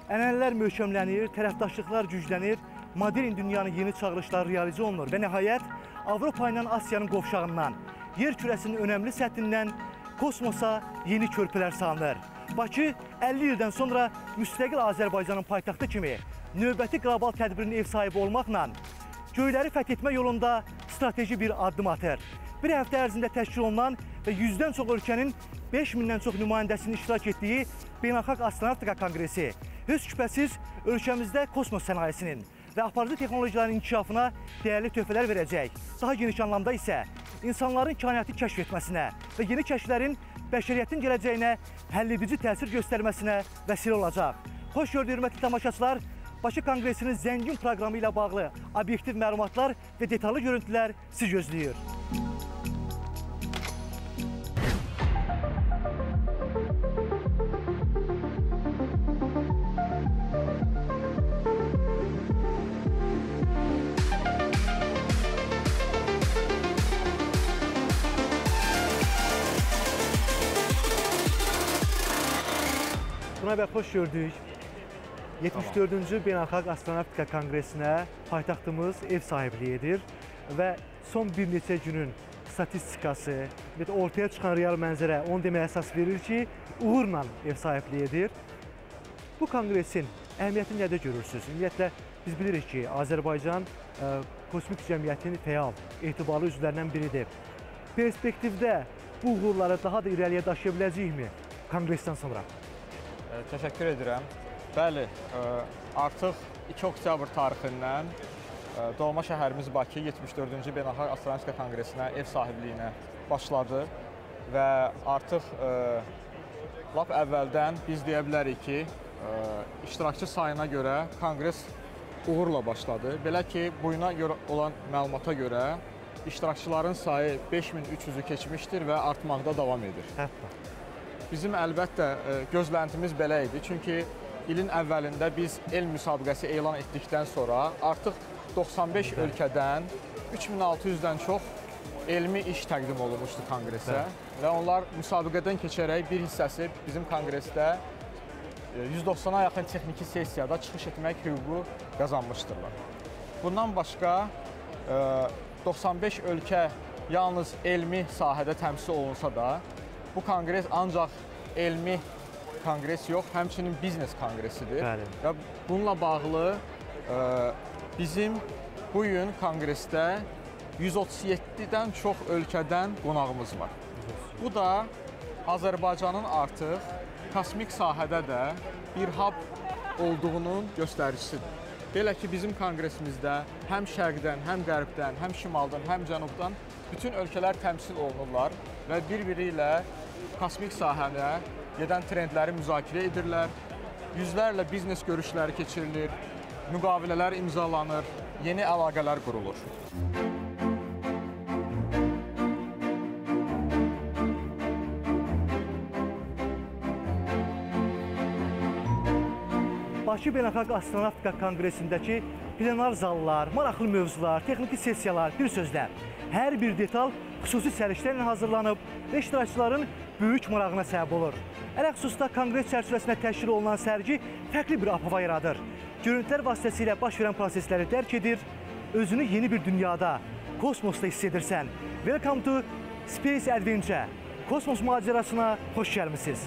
Ənənələr möhkəmlənir, tərəfdaşlıqlar güclənir, modern dünyanın yeni çağırışları realizə olunur və nəhayət Avropa ilə Asiyanın qovşağından, yer kürəsinin önəmli səthindən kosmosa yeni körpülər salınır. Bakı 50 ildən sonra müstəqil Azərbaycanın paytaxtı kimi növbəti qlobal tədbirin ev sahibi olmaqla göyləri fəth etmə yolunda strateji bir addım atır. Bir həftə ərzində təşkil olunan və 100-dən çox ölkənin 5000-dən çox nümayəndəsinin iştirak etdiyi Beynəlxalq Astronavtika Konqresi heç şübhəsiz ölkəmizdə kosmos sənayesinin və aparıcı texnologiyaların inkişafına dəyərli töhfələr verəcək. Daha geniş anlamda isə insanların kainatı kəşf etməsinə və yeni kəşflərin bəşəriyyətin gələcəyinə həlledici təsir göstərməsinə vəsilə olacaq. Xoş gördük, hörmətli tamaşaçılar. Bakı Konqresinin zəngin proqramı ilə bağlı obyektiv məlumatlar və detallı görüntülər sizi gözləyir. Buna bəy, xoş gördük. 74-cü Beynəlxalq Astronavtika Konqresinə paytaxtımız ev sahibliyi edir və son bir neçə günün statistikası və ortaya çıxan real mənzərə onu deməyə əsas verir ki, uğurla ev sahibliyi edir. Bu konqresin əhəmiyyətini nədə görürsünüz? Ümumiyyətlə, biz bilirik ki, Azərbaycan kosmik cəmiyyətin fəal, etibarlı üzvlərindən biridir. Perspektivdə bu uğurları daha da irəliyə daşıya biləcəyikmi konqresdən sonra? Təşəkkür edirəm. Bəli, artıq 2 oktyabr tarixindən doğma şəhərimiz Bakı 74-cü Beynəlxalq Astronavtika Konqresinə ev sahibliyinə başladı və artıq lap əvvəldən biz deyə bilərik ki, iştirakçı sayına görə konqres uğurla başladı. Belə ki, bu yana olan məlumata görə iştirakçıların sayı 5300-ü keçmişdir və artmaqda davam edir. Hətta. Bizim əlbəttə gözləntimiz belə idi, çünki ilin əvvəlində biz elm müsabiqəsi elan etdikdən sonra artıq 95 ölkədən 3600-dən çox elmi iş təqdim olunmuşdu konqresə və onlar müsabiqədən keçərək bir hissəsi bizim konqresdə 190-a yaxın texniki sessiyada çıxış etmək hüququ qazanmışdırlar. Bundan başqa 95 ölkə yalnız elmi sahədə təmsil olunsa da, bu konqres ancaq elmi konqres yox, həmçinin biznes konqresidir. Bəli. Və bununla bağlı bizim bu gün konqresdə 137-dən çox ölkədən qonağımız var. Bu da Azərbaycanın artıq kosmik sahədə də bir hub olduğunun göstəricisidir. Belə ki, bizim konqresimizdə həm şərqdən, həm qərbdən, həm şimaldan, həm cənubdan bütün ölkələr təmsil olunurlar və bir-biri ilə kosmik sahədə gedən trendləri müzakirə edirlər, yüzlərlə biznes görüşləri keçirilir, müqavilələr imzalanır, yeni əlaqələr qurulur. Bakı Beynəlxalq Astronavtika Konqresindəki plenar zallar, maraqlı mövzular, texniki sessiyalar, bir sözlə, hər bir detal xüsusi sərişlərlə hazırlanıb və iştirakçıların böyük marağına səbəb olur. Ələxüsusda konqres çərçivəsində təşkil olunan sərgi fərqli bir ab-hava yaradır. Görüntülər vasitəsilə baş verən prosesləri dərk edir, özünü yeni bir dünyada, kosmosda hiss edirsən. Welcome to Space Adventure. Kosmos macərasına xoş gəlmisiniz.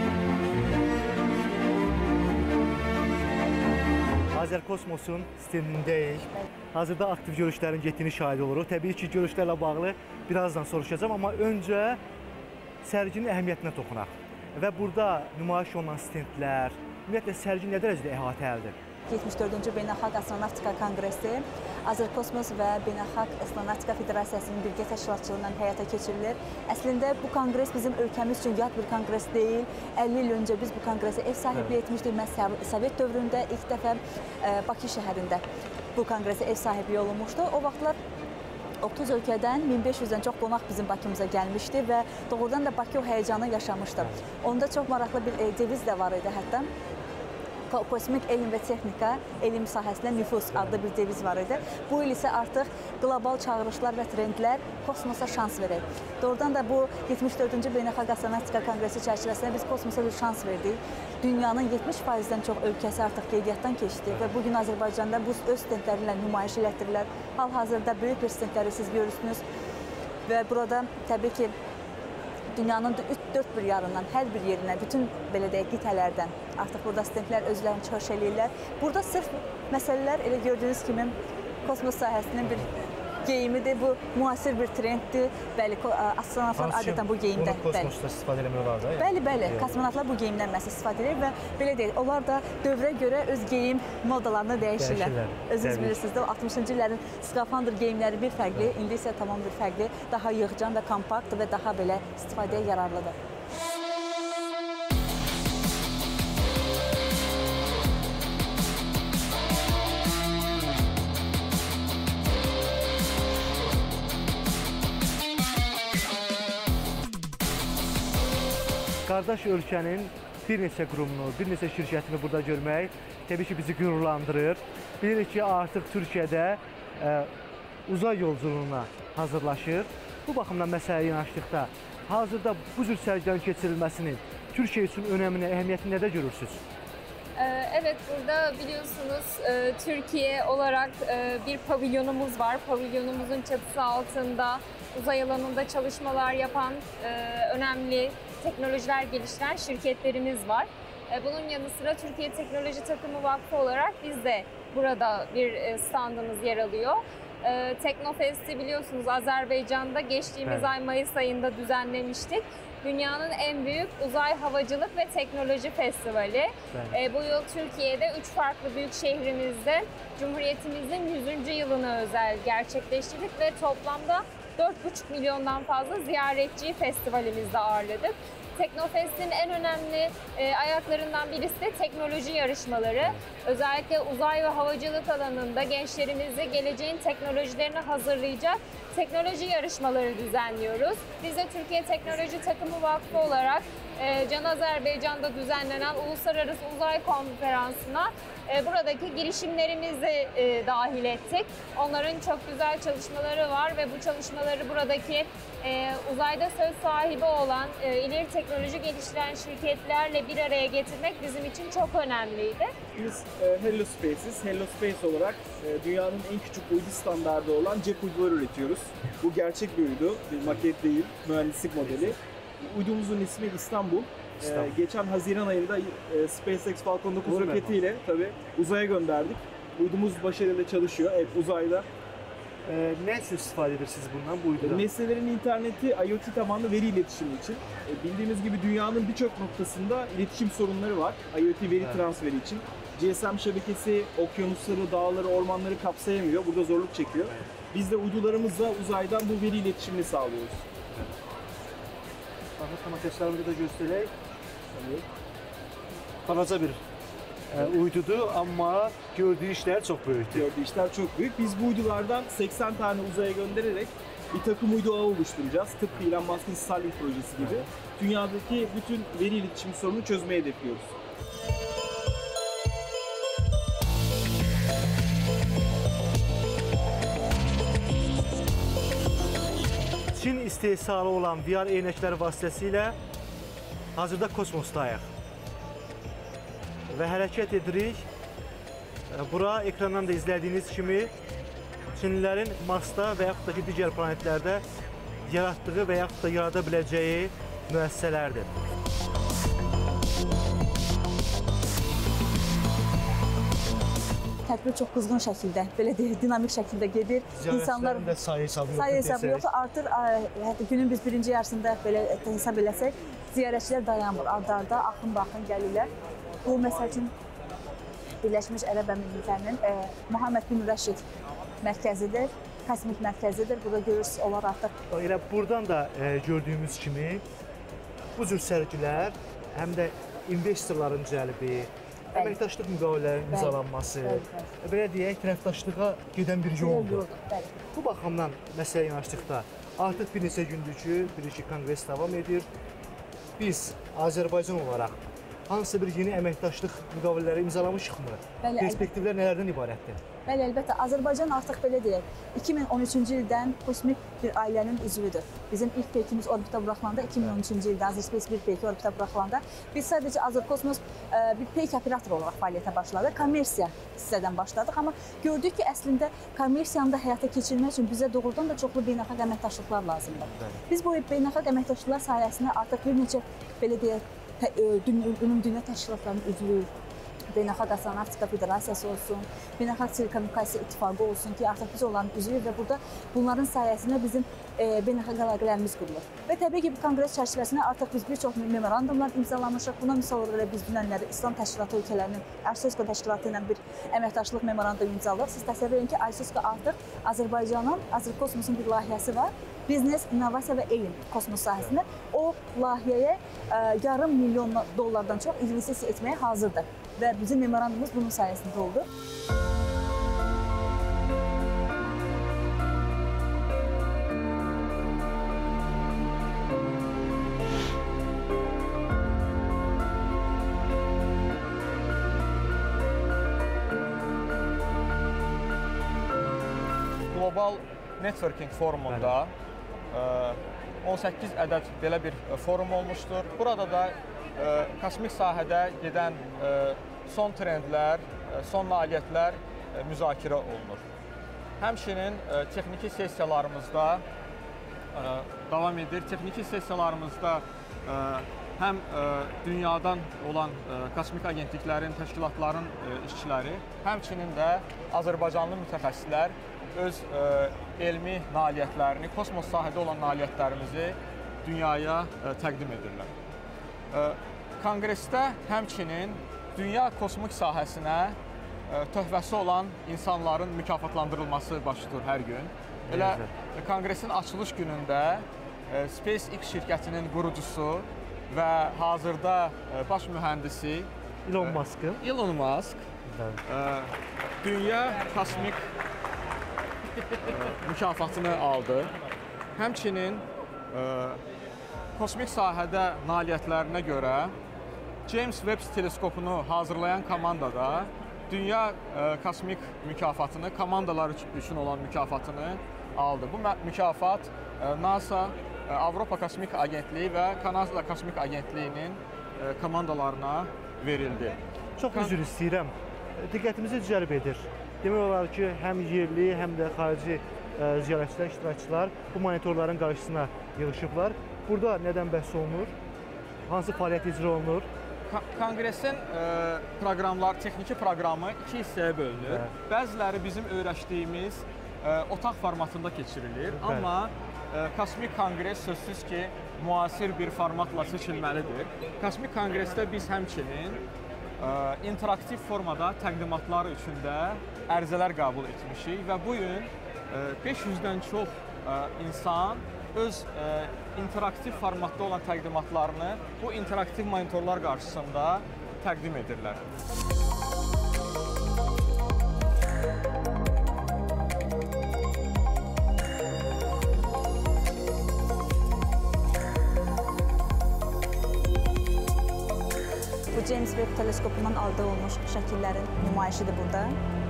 Azərkosmosun stendindəyik. Hazırda aktiv görüşlərin getdiyini şahid oluruq. Təbii ki, görüşlərlə bağlı birazdan soruşacağım, amma öncə sərginin əhəmiyyətinə toxunaq. Və burada nümayiş olunan stendlər, ümumiyyətlə sərgi nə dərəcədə əhatəlidir? 74-cü Beynəlxalq Astronavtika Konqresi Azərkosmos və Beynəlxalq Astronavtika Federasiyasının birgə təşkilatçılığından həyata keçirilir. Əslində bu konqres bizim ölkəmiz üçün yad bir konqres deyil. 50 il öncə biz bu konqresə ev sahibliyi etmişdik. Mən Sovet dövründə ilk dəfə Bakı şəhərində bu konqresə ev sahibliyi olunmuşdu. O vaxtlar 30 ölkədən 1500-dən çox qonaq bizim Bakımıza gəlmişdi və doğrudan da Bakı o həyəcanı yaşamışdı. Onda çox maraqlı bir deviz də var idi hətta. kosmik elm və texnika, elm sahəsində nüfuz adlı bir deviz var idi. Bu il isə artıq qlobal çağırışlar və trendlər kosmosa şans verir. Doğrudan da bu 74-cü Beynəlxalq Astronavtika Konqresi çərçivəsində biz kosmosa bir şans verdik. Dünyanın 70%-dən çox ölkəsi artıq qeydiyyatdan keçdi və bugün Azərbaycanda bu öz stendləri ilə nümayiş elətdirirlər. Hal-hazırda böyük bir stendləri siz görürsünüz və burada təbii ki, dünyanın dörd bir yarından, hər bir yerinə, bütün belə deyək, qitələrdən artıq burada stendlər özlərini çıxış eləyirlər. Burada sırf məsələlər elə gördüyünüz kimi kosmos sahəsinin bir geyimidir, bu müasir bir trenddir. Bəli, astronavtlar adətən bu geyimdən. Bunu kosmosda istifadə eləmək olar da? Bəli, kosmonavtlar bu geyimdən məhz istifadə edir və belə deyək, onlar da dövrə görə öz geyim modalarını dəyişirlər. Özünüz bilirsiniz də, o 60-cı illərin skafandr geyimləri bir fərqli, indi isə tamam bir fərqli, daha yığcan və kompakt və daha belə istifadəyə yararlıdır. Qardaş ölkənin bir neçə qurumunu, bir neçə şirkətini burada görmək təbii ki, bizi qürurlandırır. Bilirik ki, artıq Türkiyədə uzay yolculuğuna hazırlaşır. Bu baxımdan məsələyə yanaşdıqda, hazırda bu cür sərgilərin keçirilməsinin Türkiyə üçün önəmini, əhəmiyyətini nədə görürsünüz? Evet, burada biliyorsunuz Türkiye olarak bir pavilyonumuz var. Pavilyonumuzun çatısı altında uzay alanında çalışmalar yapan önemli teknolojiler geliştiren şirketlerimiz var. Bunun yanı sıra Türkiye Teknoloji Takımı Vakfı olarak biz de burada bir standımız yer alıyor. Teknofest'i biliyorsunuz Azerbaycan'da geçtiğimiz ay Mayıs ayında düzenlemiştik. Dünyanın en büyük uzay havacılık ve teknoloji festivali. Bu yıl Türkiye'de 3 farklı büyük şehrimizde Cumhuriyetimizin 100. yılına özel gerçekleştirdik ve toplamda 4,5 milyondan fazla ziyaretçiyi festivalimizde ağırladık. Teknofest'in en önemli ayaklarından birisi de teknoloji yarışmaları. Özellikle uzay ve havacılık alanında gençlerimizi geleceğin teknolojilerini hazırlayacak teknoloji yarışmaları düzenliyoruz. Biz de Türkiye Teknoloji Takımı Vakfı olarak Can Azerbaycan'da düzenlenen Uluslararası Uzay Konferansı'na buradaki girişimlerimizi dahil ettik. Onların çok güzel çalışmaları var ve bu çalışmaları buradaki uzayda söz sahibi olan ileri teknoloji geliştiren şirketlerle bir araya getirmek bizim için çok önemliydi. Biz Hello Space'iz. Hello Space olarak dünyanın en küçük uydu standardı olan cep uyduları üretiyoruz. Bu gerçek bir uydu, bir maket değil, mühendislik modeli. Uydumuzun ismi İstanbul. Geçen Haziran ayında SpaceX Falcon 9 roketiyle tabii uzaya gönderdik. Uydumuz başarıyla çalışıyor. Evet, uzayda. Ne için istifade edirsiniz bundan, bu uydudan? Nesnelerin interneti IoT tabanlı veri iletişimi için. Bildiğimiz gibi dünyanın birçok noktasında iletişim sorunları var. IoT veri transferi için. GSM şebekesi okyanusları, dağları, ormanları kapsayamıyor. Burada zorluk çekiyor. Biz de uydularımızla uzaydan bu veri iletişimini sağlıyoruz. Arkadaşlarımıza da göstereyim. Balaca bir uydudur ama gördüğü işler çok büyüktür. Gördüğü işler çok büyük. Biz bu uydulardan 80 tane uzaya göndererek bir takım uydu ağı oluşturacağız. Tıpkı Elon Musk'ın Starlink projesi gibi. Dünyadaki bütün veri iletişim sorununu çözmeye hedefliyoruz. Çin istehsalı olan VR eynəkləri vasitəsilə hazırda kosmosdayıq və hərəkət edirik. Bura ekrandan da izlədiyiniz kimi Çinlilərin Marsda və yaxud da ki, digər planetlərdə yaratdığı və yaxud da yarada biləcəyi müəssisələrdir. Tədbir çox qızğın şəkildə, belə deyək, dinamik şəkildə gedir. İnsanlar da sayı hesabı yoxdur. Artır, hətta günün biz birinci yarısında belə hesab eləsək, ziyarətçilər dayanmır, arda-arda axın-baxın gəlirlər. Bu, məsəl üçün, Birləşmiş Ərəb Əmirliklərinin Muhammed bin Rəşid mərkəzidir, kosmik mərkəzidir. Burada görürsünüz, onlar artıq. Elə buradan da gördüyümüz kimi bu cür sərgilər həm də investorların cəlbi, əməkdaşlıq müqavilələrinin imzalanması, belə deyək, tərəfdaşlığa gedən bir yoldur. Bu baxımdan məsələyə yanaşdıqda artıq bir neçə gündür ki, konqres davam edir. Biz Azərbaycan olaraq hansısa bir yeni əməkdaşlıq müqavilələri imzalamışıqmı? Bəli, Perspektivlər nələrdən ibarətdir? Bəli, əlbəttə. Azərbaycan artıq belə deyək, 2013-cü ildən kosmik bir ailənin üzvüdür. Bizim ilk peykimiz orbita buraxılanda 2013-cü ildə Azərspace bir peyki orbita buraxılanda biz sadəcə Azərkosmos bir peyk operatoru olaraq fəaliyyətə başladıq. Kommersiya hissədən başladıq, amma gördük ki, əslində kommersiyanı da həyata keçirmək üçün bizə doğrudan da çoxlu beynəlxalq əməkdaşlıqlar lazımdır. Biz bu beynəlxalq əməkdaşlıqlar sayəsində artıq bir neçə belə deyək, ümumdünya təşkilatlarının üzvüyük. Beynəlxalq Astronavtika Federasiyası olsun, Beynəlxalq Telekommunikasiya İttifaqı olsun ki, artıq biz onların üzvüyük və burada bunların sayəsində bizim beynəlxalq əlaqələrimiz qurulur. Və təbii ki, bu konqres çərçivəsində artıq biz bir çox memorandumlar imzalamışıq. Buna misal olaraq biz dünənləri İslam Təşkilatı ölkələrinin ISOSCO təşkilatı ilə bir əməkdaşlıq memorandumu imzaladıq. Siz təsəvvür edin ki, ISOSCO artıq Azərbaycanın, Azərkosmosun bir layihəsi var. Biznes, innovasiya və elm kosmos sahəsində o layihəyə $500 milyon çox investisiya etməyə hazırdır. Və bizim memorandumumuz bunun sayəsində oldu. Global Networking forumunda 18 ədəd belə bir forum olmuşdur. Burada da kosmik sahədə gedən son trendlər, son nailiyyətlər müzakirə olunur. Həmçinin texniki sessiyalarımızda davam edir. Texniki sessiyalarımızda həm dünyadan olan kosmik agentliklərin, təşkilatların işçiləri, həmçinin də Azərbaycanlı mütəxəssislər öz elmi nailiyyətlərini, kosmos sahədə olan nailiyyətlərimizi dünyaya təqdim edirlər. Konqresdə həmçinin dünya kosmik sahəsinə töhfəsi olan insanların mükafatlandırılması baş tutur hər gün. Elə konqresin açılış günündə SpaceX şirkətinin qurucusu və hazırda baş mühəndisi Elon Musk dünya kosmik mükafatını aldı. Həmçinin kosmik sahədə nailiyyətlərinə görə James Webb teleskopunu hazırlayan komanda da dünya kosmik mükafatını, komandalar üçün olan mükafatını aldı. Bu mükafat NASA, Avropa Kosmik Agentliyi və Kanada Kosmik Agentliyinin komandalarına verildi. Çox üzr istəyirəm. Diqqətimizi cəlb edir. Demək olar ki, həm yerli, həm də xarici ziyarətçilər, iştirakçılar bu monitorların qarşısına yığışıblar. Burada nədən bəhs olunur? Hansı fəaliyyət icra olunur? Konqresin proqramlar, texniki proqramı iki hissəyə bölünür. Bəziləri bizim öyrəşdiyimiz otaq formatında keçirilir. Amma Kosmik Konqres sözsüz ki, müasir bir formatla seçilməlidir. Kosmik Konqresdə biz həmçinin interaktiv formada təqdimatlar üçün də ərizələr qəbul etmişik və bu gün 500-dən çox insan öz interaktiv formatda olan təqdimatlarını bu interaktiv monitorlar qarşısında təqdim edirlər. Bu James Webb teleskopundan əldə olmuş şəkillərin nümayişidir burada.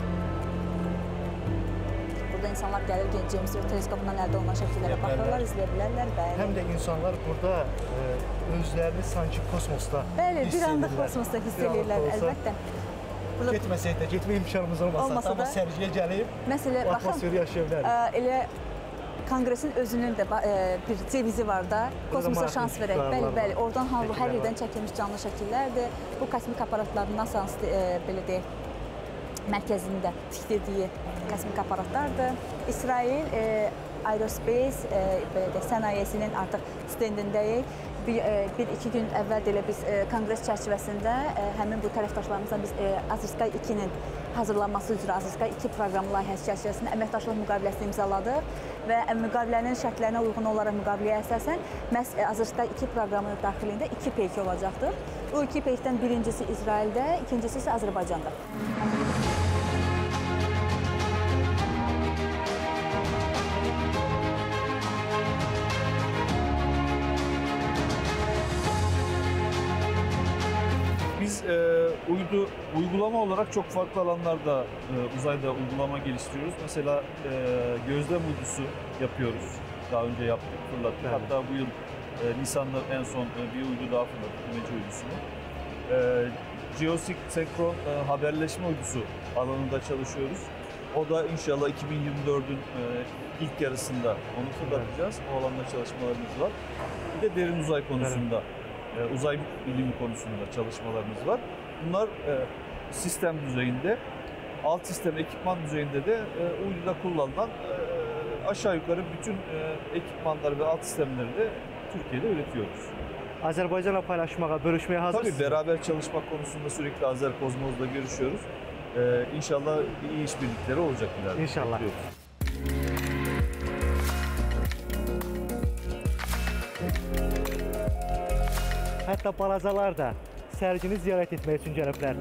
Burada insanlar gəlir, James Webb teleskopundan əldə olunan şəkillərə baxırlar, izləyə bilərlər. Həm də insanlar burada özlərini sanki kosmosda hiss edirlər. Bəli, bir anda kosmosda hiss edirlər, əlbəttə. Getməsək də, getmə imkanımız olmasa da, sərgiyə gəlib atmosferi yaşaya bilərik. Elə Konqresin özünün də bir devizi var da, kosmosa şans verək. Bəli, oradan hər yerdən çəkilmiş canlı şəkillərdir. Bu kosmik aparatların NASA-nın belə deyək, mərkəzində tikdirdiyi kosmik aparatlardır. İsrail Aerospace sənayesinin artıq stendindəyik. Bir-iki gün əvvəl də elə biz konqres çərçivəsində həmin bu tərəfdaşlarımızla biz Azərskay 2-nin hazırlanması üzrə Azərskay 2 proqramı layihəsi çərçivəsində əməkdaşlıq müqaviləsini imzaladıq və müqavilənin şərtlərinə uyğun olaraq müqaviləyə əsasən məhz Azərskay 2 proqramı daxilində 2 peyki olacaqdır. Bu 2 peykdən birincisi İsraildə, ikincisi isə Azərbaycanda. Uydu uygulama olarak çok farklı alanlarda uzayda uygulama geliştiriyoruz. Mesela gözlem uydusu yapıyoruz. Daha önce yaptık, fırlattık. Evet. Hatta bu yıl Nisan'da en son bir uydu daha fırlattık, imece uydusunu. Geosenkron haberleşme uydusu alanında çalışıyoruz. O da inşallah 2024'ün ilk yarısında onu fırlatacağız. O alanda çalışmalarımız var. Bir de derin uzay konusunda, uzay bilimi konusunda çalışmalarımız var. Bunlar sistem düzeyinde, alt sistem ekipman düzeyinde de uyduda kullanılan aşağı yukarı bütün ekipmanları ve alt sistemleri de Türkiye'de üretiyoruz. Azərbaycanla paylaşmağa, bölüşməyə hazırsınız. Tabii beraber çalışmak konusunda sürekli Azerkozmos'la görüşüyoruz. İnşallah iyi işbirlikleri olacak ileride. İnşallah. Bekliyoruz. Hətta balacalar da sərgini ziyarət etmək üçün gəliblər.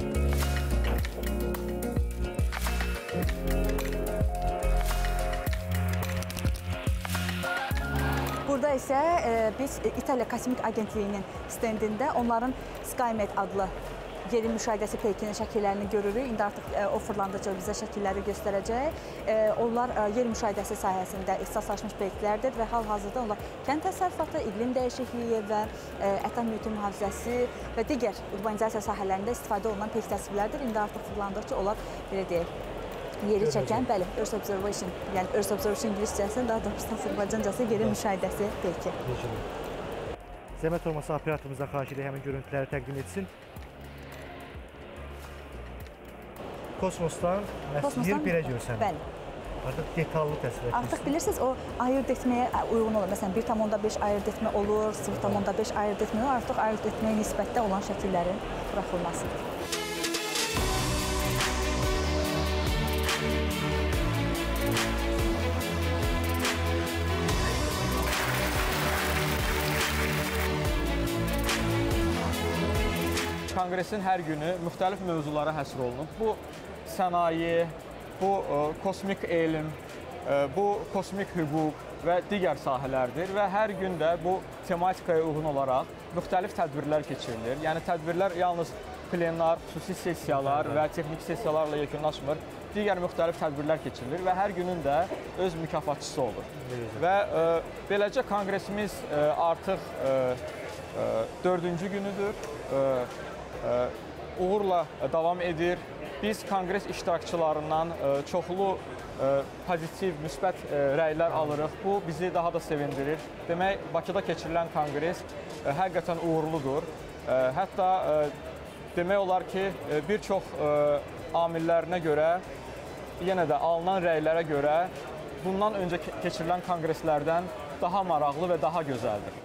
Burada isə biz İtaliya Kosmik Agentliyinin stendində onların SkyMed adlı yeri müşahidəsi peykinin şəkillərini görürük. İndi artıq o fırlandıqca bizə şəkilləri göstərəcək. Onlar yer müşahidəsi sahəsində ixtisaslaşmış peyklərdir və hal-hazırda onlar kənd təsərrüfatı, iqlim dəyişikliyi və ətraf mühitin mühafizəsi və digər urbanizasiya sahələrində istifadə olunan peyk təsvirlərdir. İndi artıq fırlandıqca onlar belə deyək, yeri çəkən, bəli, Earth Observation, yəni Earth Observation ingiliscəsi, daha doğrusu Azərbaycancası yeri müşahidəsi peyki. Zəhmət olmasa operatorumuzdan xahiş edək həmin görüntüləri təqdim etsin. Kosmosdan yer belə görsənir. Bəli. Artıq detallı təsvir etmişsiniz. Artıq bilirsiniz, o ayırt etməyə uyğun olur. Məsələn, 1,5 ayırt etmə olur, 0,5 ayırt etmə olur. Artıq ayırt etməyə nisbətdə olan şəkillərin buraxılmasıdır. Konqresin hər günü müxtəlif mövzulara həsr olunub. Bu sənaye, bu kosmik elm, bu kosmik hüquq və digər sahələrdir və hər gün də bu tematikaya uyğun olaraq müxtəlif tədbirlər keçirilir. Yəni tədbirlər yalnız plenar, xüsusi sessiyalar və texniki sessiyalarla yekunlaşmır. Digər müxtəlif tədbirlər keçirilir və hər günün də öz mükafatçısı olur. Və beləcə konqresimiz artıq 4-cü günüdür. Uğurla davam edir. Biz konqres iştirakçılarından çoxlu pozitiv, müsbət rəylər alırıq. Bu bizi daha da sevindirir. Demək, Bakıda keçirilən konqres həqiqətən uğurludur. Hətta demək olar ki, bir çox amillərinə görə, yenə də alınan rəylərə görə bundan öncə keçirilən konqreslərdən daha maraqlı və daha gözəldir.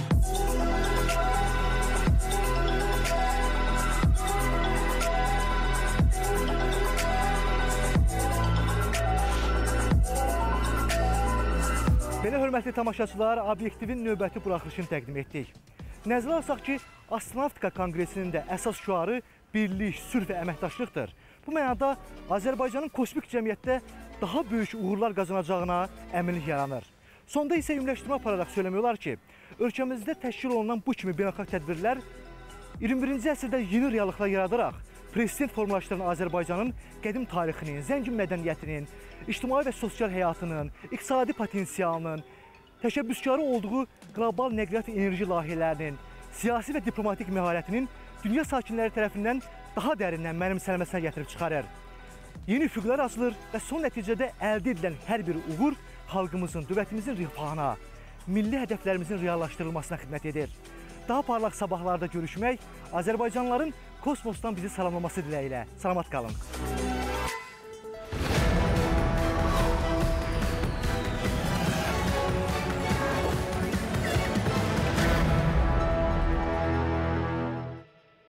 Belə hörmətli tamaşaçılar, obyektivin növbəti buraxılışını təqdim etdik. Nəzərə alsaq ki, Astronavtika Konqresinin də əsas şüarı birlik, sülh və əməkdaşlıqdır. Bu mənada Azərbaycanın kosmik cəmiyyətdə daha böyük uğurlar qazanacağına əminlik yaranır. Sonda isə ümumiləşdirmə apararaq söyləmək olar ki, ölkəmizdə təşkil olunan bu kimi beynəlxalq tədbirlər 21-ci əsrdə yeni reallıqlar yaradaraq prezident formalaşdıran Azərbaycanın qədim tarixinin, zəngin mədəniyyətinin, ictimai və sosial həyatının, iqtisadi potensialının, təşəbbüskarı olduğu qlobal nəqliyyat enerji layihələrinin, siyasi və diplomatik məharətinin dünya sakinləri tərəfindən daha dərindən mənimsənməsinə gətirib çıxarır. Yeni üfüqlər açılır və son nəticədə əldə edilən hər bir uğur xalqımızın, dövlətimizin rifahına, milli hədəflərimizin reallaşdırılmasına xidmət edir. Daha parlaq sabahlarda görüşmək, Azərbaycanlıların kosmosdan bizi salamlaması diləyilə. Salamat qalın.